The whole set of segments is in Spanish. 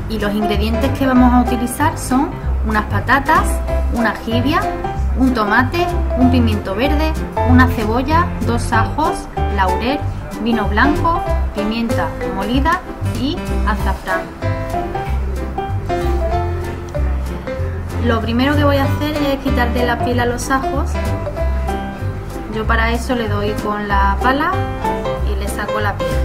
Y los ingredientes que vamos a utilizar son unas patatas, una jibia, un tomate, un pimiento verde, una cebolla, 2 ajos, laurel, vino blanco, pimienta molida y azafrán. Lo primero que voy a hacer es quitarle la piel a los ajos. Yo para eso le doy con la pala y le saco la piel.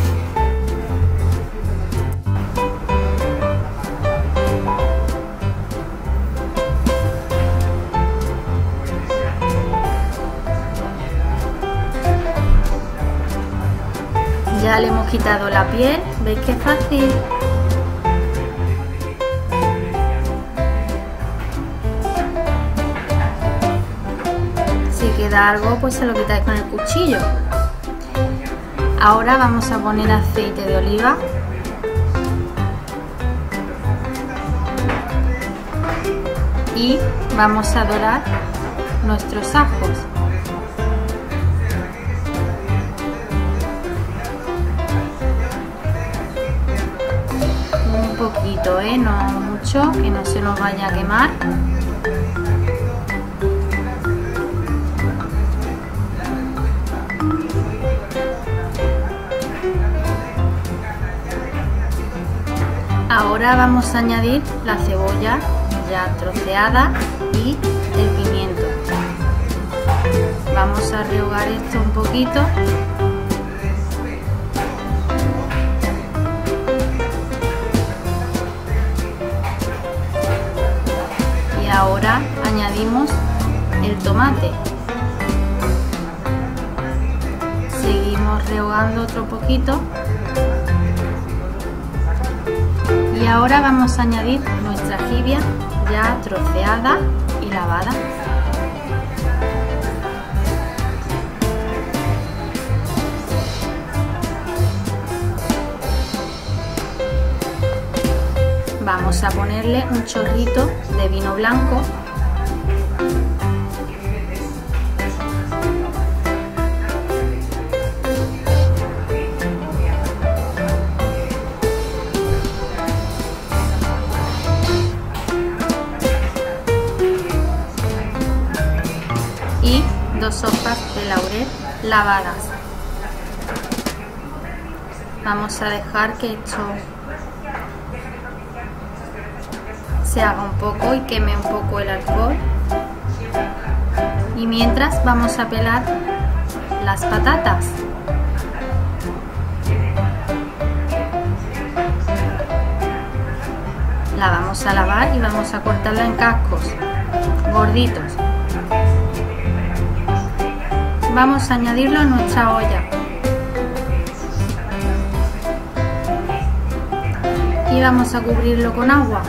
Ya le hemos quitado la piel, ¿veis qué fácil? Si queda algo, pues se lo quitáis con el cuchillo. Ahora vamos a poner aceite de oliva. Y vamos a dorar nuestros ajos. Poquito, no mucho, que no se nos vaya a quemar. Ahora vamos a añadir la cebolla ya troceada y el pimiento. Vamos a rehogar esto un poquito. Ahora añadimos el tomate. Seguimos rehogando otro poquito. Y ahora vamos a añadir nuestra jibia ya troceada y lavada. Vamos a ponerle un chorrito de vino blanco. Y 2 hojas de laurel lavadas. Vamos a dejar que esto se haga un poco y queme un poco el alcohol. Y mientras vamos a pelar las patatas. La vamos a lavar y vamos a cortarla en cascos gorditos. Vamos a añadirlo a nuestra olla. Y vamos a cubrirlo con agua.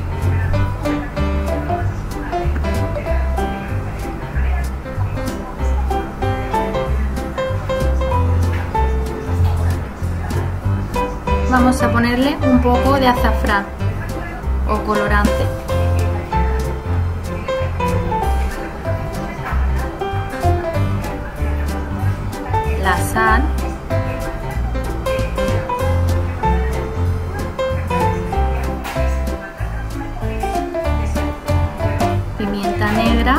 Vamos a ponerle un poco de azafrán o colorante. La sal. Pimienta negra.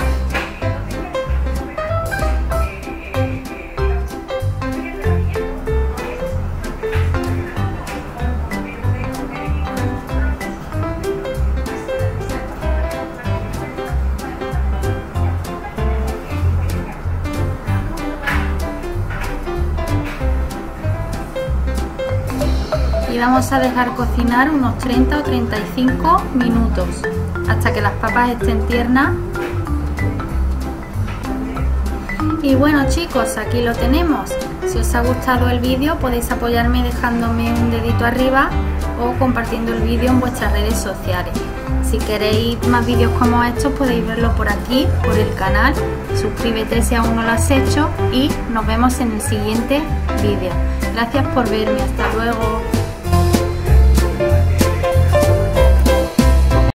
Y vamos a dejar cocinar unos 30 o 35 minutos hasta que las papas estén tiernas. Y bueno chicos, aquí lo tenemos. Si os ha gustado el vídeo podéis apoyarme dejándome un dedito arriba o compartiendo el vídeo en vuestras redes sociales. Si queréis más vídeos como estos podéis verlo por aquí, por el canal. Suscríbete si aún no lo has hecho y nos vemos en el siguiente vídeo. Gracias por verme, hasta luego.